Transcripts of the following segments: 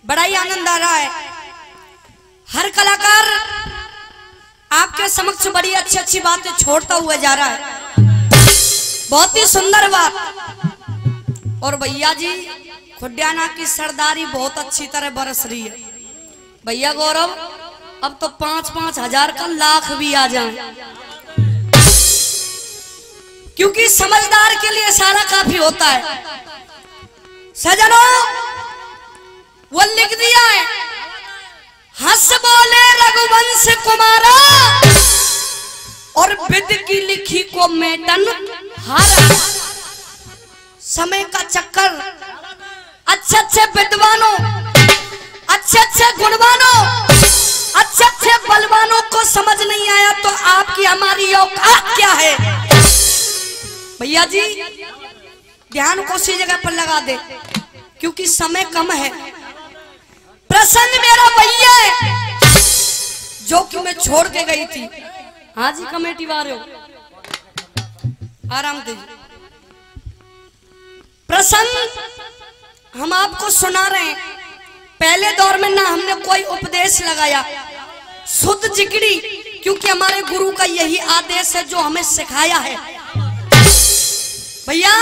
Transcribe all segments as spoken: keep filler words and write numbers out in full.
बड़ा ही आनंद आ रहा है। हर कलाकार आपके समक्ष बड़ी अच्छी अच्छी बातें छोड़ता हुआ जा रहा है, बहुत ही सुंदर बात। और भैया जी खुडियाना की सरदारी बहुत अच्छी तरह बरस रही है। भैया गौरव अब तो पांच पांच हजार का लाख भी आ जाए, क्योंकि समझदार के लिए सारा काफी होता है। सजनों वो लिख दिया है, हंस बोले रघुवंश कुमारा और विद की लिखी को मेटन हारा। समय का चक्कर, अच्छे अच्छे विद्वानों, अच्छे अच्छे गुणवानों, अच्छे अच्छे बलवानों को समझ नहीं आया तो आपकी हमारी औकात क्या है। भैया जी ध्यान को उसी जगह पर लगा दे, क्योंकि समय कम है। प्रसन्न मेरा भैया है जो कि मैं छोड़ के गई थी। हाँ जी कमेटी वाले हो, आराम दीजिए। प्रसन्न हम आपको सुना रहे हैं, पहले दौर में ना हमने कोई उपदेश लगाया, शुद्ध जिगड़ी, क्योंकि हमारे गुरु का यही आदेश है जो हमें सिखाया है। भैया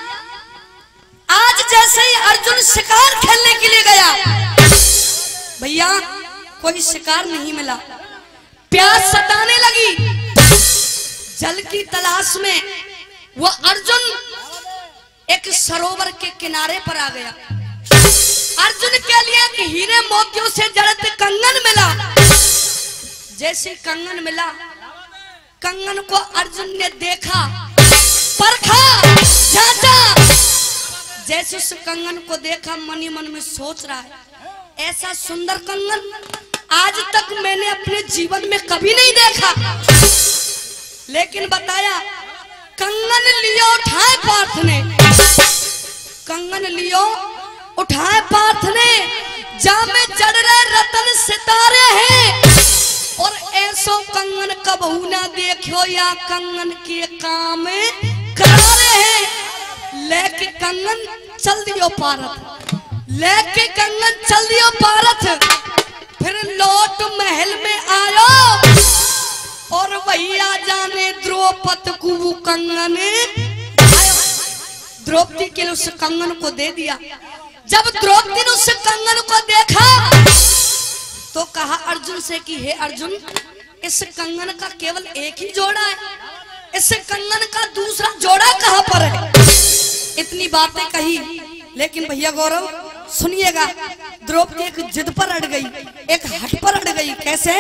आज जैसे ही अर्जुन शिकार खेलने के लिए गया, भैया कोई शिकार नहीं मिला, प्यास सताने लगी। जल की तलाश में वो अर्जुन एक सरोवर के किनारे पर आ गया। अर्जुन के लिए एक हीरे मोतियों से जड़ित कंगन मिला। जैसे कंगन मिला, कंगन को अर्जुन ने देखा, परखा, जांचा। जैसे उस कंगन को देखा, मनी मन में सोच रहा है ऐसा सुंदर कंगन आज तक मैंने अपने जीवन में कभी नहीं देखा। लेकिन बताया कंगन लियो उठाए पार्थ ने, कंगन लियो उठाए पार्थ ने, जामे जड़ रहे रतन सितारे हैं। और ऐसो कंगन कबहू ना देखो या कंगन के काम करारे हैं। लेके कंगन चल दियो पारत, लेके कंगन चल दियो पारत। फिर लौट महल में आयो और भैया जाने द्रौपद को वो कंगन आयो। द्रौपदी के लिए उस कंगन को दे दिया। जब द्रौपदी ने उस कंगन को देखा तो कहा अर्जुन से कि हे अर्जुन, इस कंगन का केवल एक ही जोड़ा है, इस कंगन का दूसरा जोड़ा कहां पर है। इतनी बातें कही, लेकिन भैया गौरव सुनिएगा, द्रौपदी एक जिद पर अड़ गई, एक हट पर अड़ गई। कैसे?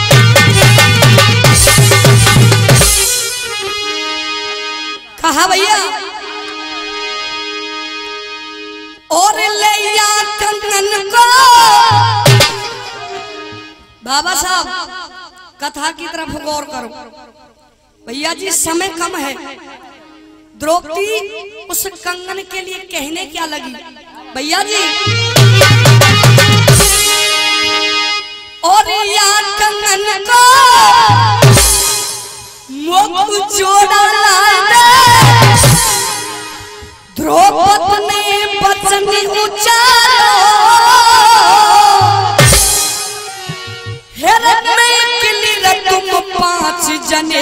कहा भैया, और ले या कंगन को। बाबा साहब कथा की तरफ गौर करो। भैया जी समय कम है। द्रौपदी उस कंगन के लिए कहने क्या लगी भैया जी, और या कंगन को मुख जोड़ा लाने। द्रौपदी ने वचन उचारो, हेरत में किली तुम पांच जने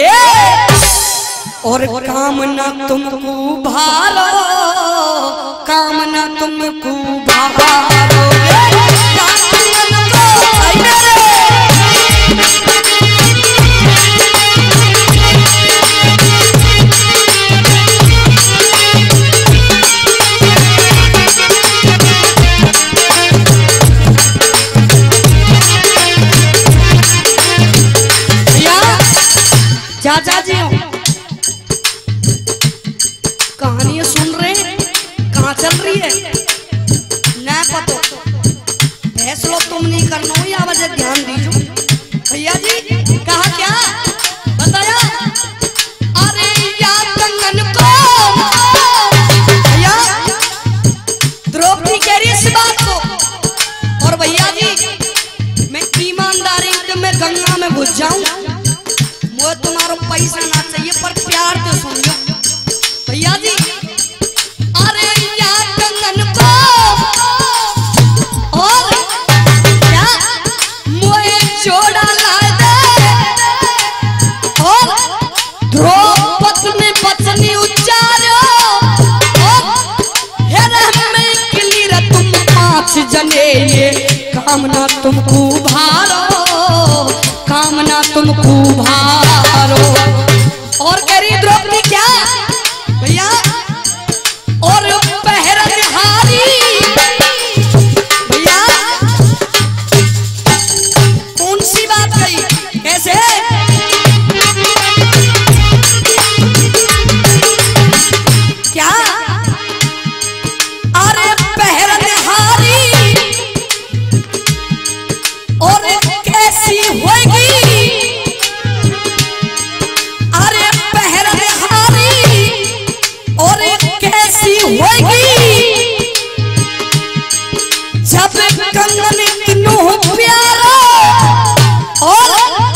और कामना तुमको भारो, कामना तुमको भारो। चाचा जी कहानियां सुन रहे हैं, कहाँ चल रही है ना पतो। फैसलो तुम नहीं करना हो या वजह ध्यान दीजिए। भैया जी कहा क्या बताया, अरे या कंगन को। भैया द्रौपदी कह रही इस बात को, और भैया जी मैं ईमानदारी से मैं गंगा में घुस जाऊं, वो तुम्हारा पैसा ना चाहिए पर प्यार तो सुन लो। भैया जी अरे या कंगन को ये कामना तुमको भारो, कामना तुमको भारो। और कह रही द्रौपदी क्या भैया, और पहरनहारी भैया कौन सी बात कही, कैसे क्या, अरे पहरनहारी और कैसी होगी, अरे पहरनहारी और कैसी होगी, जब कंगन तीनों प्यारा और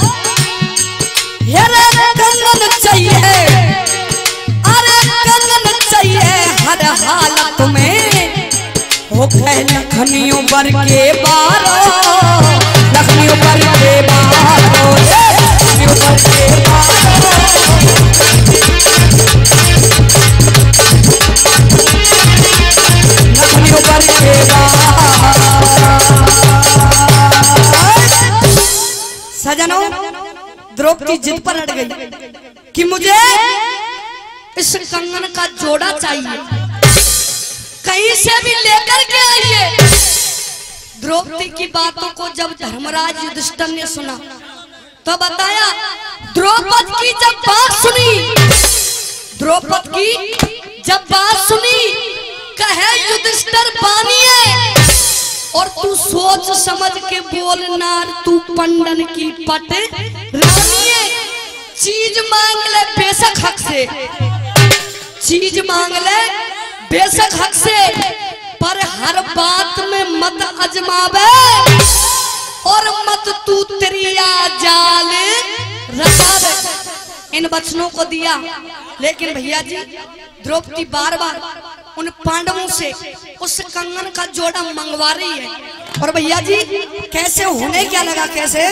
हेरे कंगन चाहिए, अरे कंगन चाहिए हर हालत में, हो गए लखनियों बर के बारो, लखनियों बर के बारो, लखनियों बर के बारो, लखनियों बर के बारो। सजनों, द्रौपदी जिद पर अड़ गई कि मुझे इस कंगन का जोड़ा चाहिए, कहीं से भी लेकर के आइए। द्रौपदी की बातों को जब धर्मराज युधिष्ठिर ने सुना तो बताया, द्रौपदी की जब बात सुनी, द्रौपदी की जब बात सुनी, कहे युधिष्ठिर बानिए और तू सोच समझ के बोल नार, तू पंडन की पट रानिए, चीज मांग ले बेशक हक से, चीज मांग ले बेशक हक से, पर हर बात में मत अजमावे और मत तू त्रिया जाल रचावे। इन वचनों को दिया, लेकिन भैया जी द्रौपदी बार बार उन पांडवों से उस कंगन का जोड़ा मंगवा रही है। और भैया जी कैसे होने क्या लगा, कैसे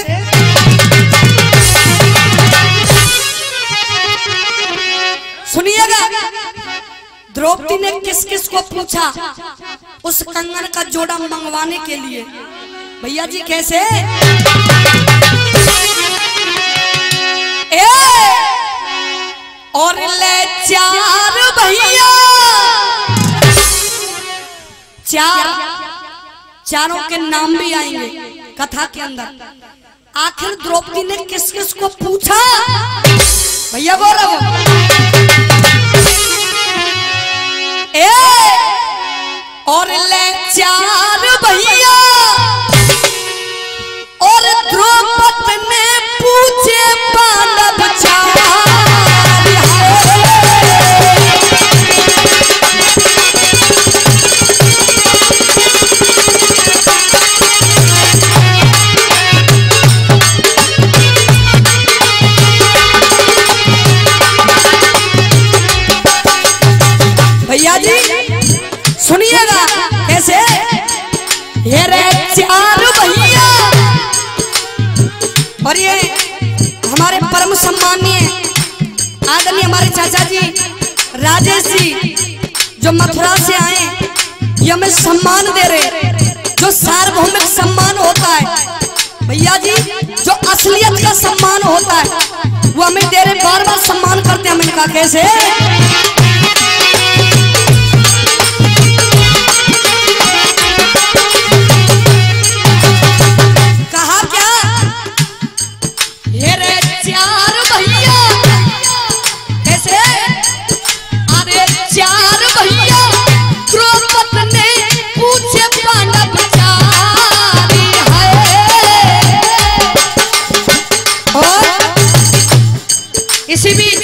सुनिएगा। द्रौपदी ने किस किस को पूछा उस कंगन का जोड़ा मंगवाने के लिए, भैया जी कैसे, ए और ले चार भैया, चार चारों के नाम भी आएंगे कथा के अंदर। आखिर द्रौपदी ने किस किस को पूछा, भैया बोलो, ए और ले चार भैया, और द्रौपदी ने पूछे पांडव चार, भैया जी सुनिएगा कैसे, ये रे चार भैया। और ये हमारे परम सम्मानीय आदरणीय हमारे चाचा जी राजेश जी जो मथुरा से आए, ये हमें सम्मान दे रहे, जो सार्वभौमिक सम्मान होता है भैया जी, जो असलियत का सम्मान होता है वो हमें दे रहे, बार बार सम्मान करते हैं। हमने कहा कैसे, इसी बीच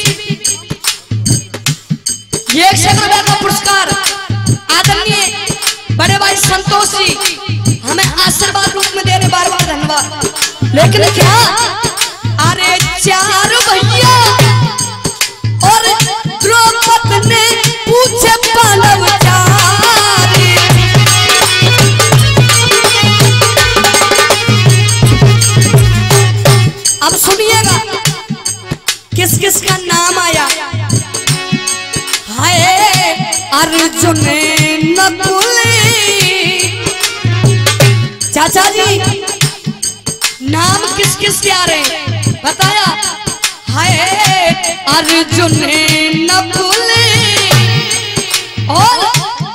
ये एक सौ रुपए का पुरस्कार आदरणीय बड़े भाई संतोष जी हमें आशीर्वाद रूप में दे रहे, बार बार धन्यवाद। लेकिन क्या, अरे चार भैया और द्रौपदी ने पूछे पांडव चार, अब सुनिएगा किस किस का नाम आया। हाय अर्जुन नकुल चाचा जी नाम किस किस के आ रहे हैं बताया? हाय अर्जुन नकुल और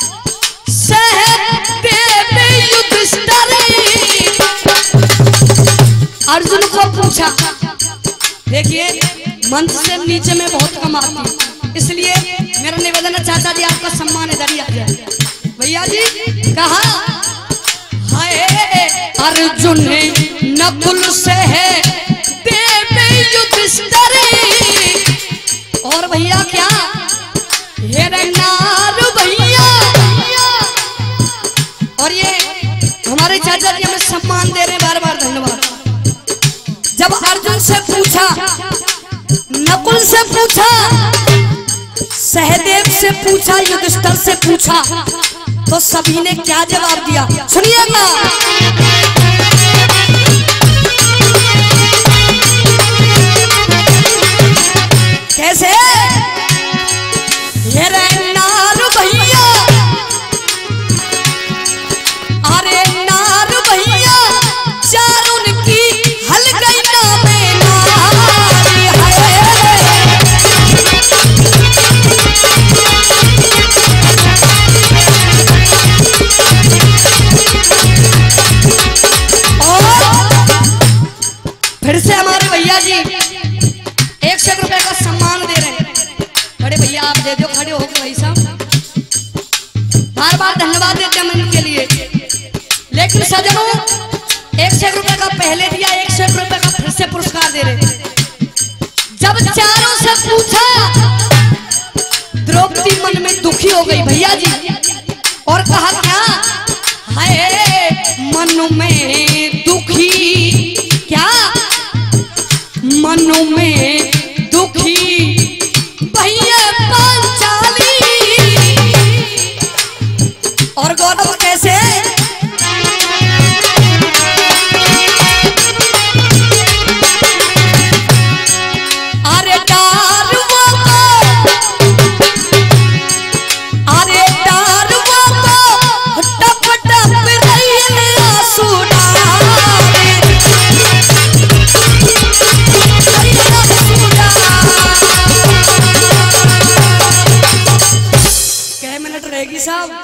सहदेव युधिष्ठिर। अर्जुन को पूछा, देखिए मंच से नीचे में बहुत कम आती है, इसलिए मेरा निवेदन है चाचा जी आपका सम्मान इधर ही आ जाए। भैया जी कहा हाय अर्जुन नकुल से है देव युधिष्ठिर। और भैया क्या हिरण्यनार भैया। और ये हमारे चाचा जी हमें सम्मान दे रहे हैं, बार बार धन्यवाद। जब अर्जुन से पूछा, नकुल से पूछा, सहदेव से पूछा, युधिष्ठिर से पूछा, तो सभी ने क्या जवाब दिया सुनिएगा। कैसे? हिरण्यनार भैया, अरे नार भैया चारुन की हल गई नामे नारी है। फिर से हमारे भैया जी एक सौ रुपए का सम्मान दे रहे हैं। बड़े भैया आप दे दो, खड़े हो गए भाई साहब, बार बार धन्यवाद देते हैं इनके लिए। लेकिन सजनों एक सौ रुपए का पहले दिया, एक सौ रुपए का फिर से पुरस्कार दे रहे हैं। जब चारों से पूछा, द्रौपदी मन में दुखी हो गई भैया जी, और कहा क्या हाय मन में दुखी, क्या मन में दुखी भैया पांचाली। और गौरव कैसे? अरे डारुआ को, अरे डारुआ को टप टप रही आंसू डाले। क्या मिनट रहेगी साहब?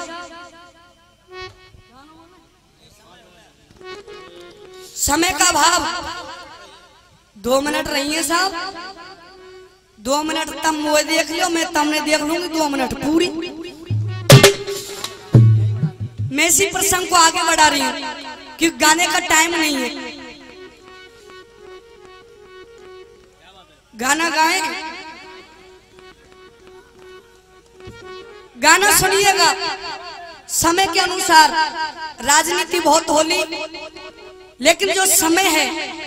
समय का भाव, दो मिनट रही है साहब, दो मिनट तब वो देख लियो, मैं तमने देख लूंगी दो मिनट पूरी। मैं इसी प्रसंग को आगे बढ़ा रही हूँ कि गाने का टाइम नहीं है। गाना गाएं, गाना सुनिएगा समय के अनुसार। राजनीति बहुत होली, लेकिन जो समय है,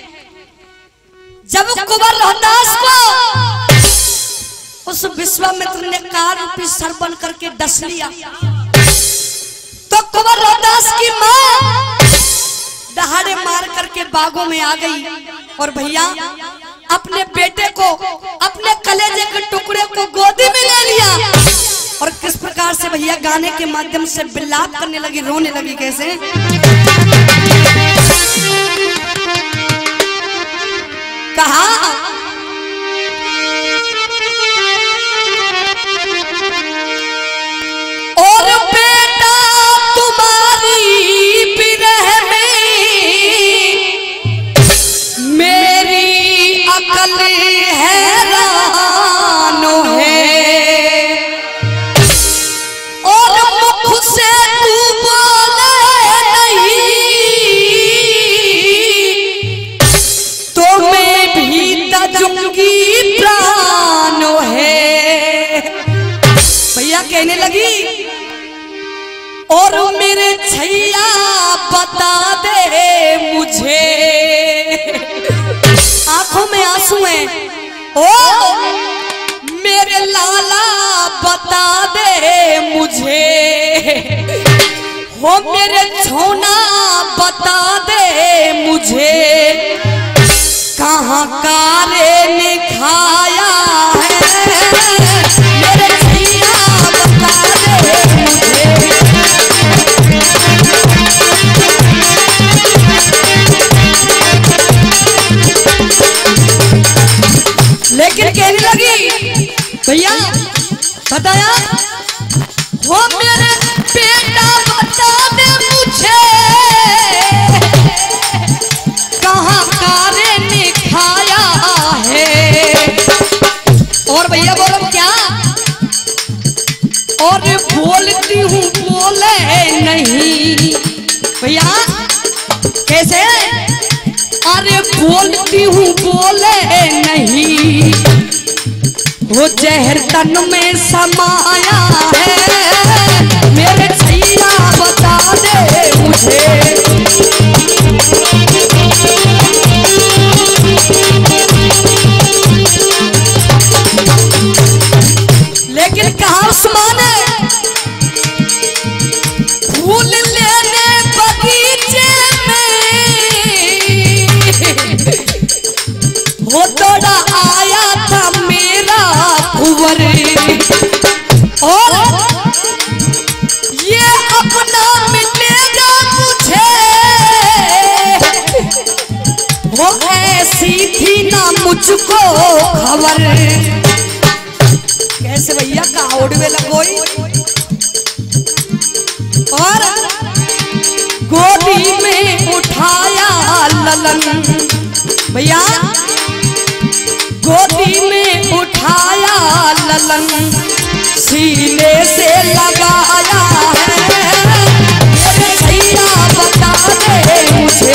जब कुंवर रोहतास को उस विश्वामित्र ने काल रूपी सर बन करके डस लिया, तो कुंवर रोहतास की मां दहाड़े मार करके बागों में आ गई और भैया अपने बेटे को, अपने कलेजे के टुकड़े को गोदी में ले लिया और किस प्रकार से भैया गाने के माध्यम से विलाप करने लगी, रोने लगी। कैसे? कहा और बेटा तुम्हारी विरह में मेरी अकल हैरान है, और मुख से तू बोले नहीं तो मैं भी तजूंगी प्राण है। भैया कहने लगी और मेरे छैया बता दे मुझे, आंखों में आंसू हैं, ओ मेरे लाला बता दे मुझे, हो मेरे छोना बता दे मुझे, कहाँ कारे ने खाया है, मेरे छैया बता दे मुझे। बताया हो मेरे बेटा बता दे मुझे कहाँ कारे ने खाया है। और भैया बोलो क्या और बोलती हूँ बोले नहीं भैया कैसे अरे बोलती हूँ बोले नहीं वो जहर तन में समाया है मेरे छैया बता दे मुझे। लेकिन कहाँ उस्मान है फूल लेने बगीचे में वो दौड़ा आया था मेरा कुंवर और ये अपना मिलेगा मुझे वो ऐसी थी ना मुझको खबर। कैसे भैया कहा उड़वे लगोई और गोदी में उठाया ललन भैया गोदी में उठाया ललन सीने से लगाया है मेरे छैया बता दे मुझे।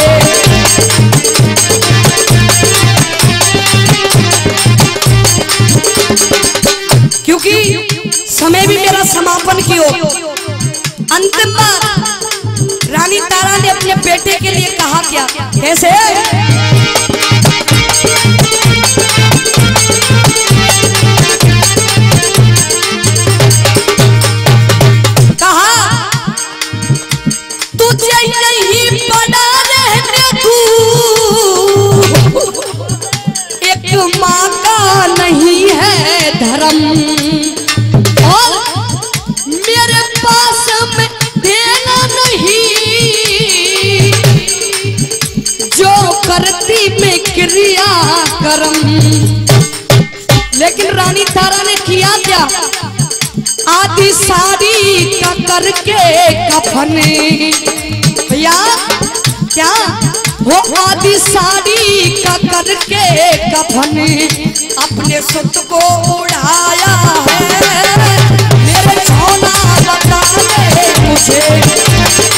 क्योंकि समय भी मेरा समापन की हो अंतिम बार रानी तारा ने अपने बेटे के लिए कहा क्या कैसे कहा तुझे नहीं पड़ा रहने दूं एक माँ का नहीं है धर्म और मेरे पास में देना नहीं जो करती मैं क्रिया कर्म। लेकिन रानी तारा ने किया क्या आधी साड़ी का करके कफन भैया क्या वो आधी साड़ी का करके कफन अपने सुत को उड़ाया है मेरे सोना बता दे मुझे।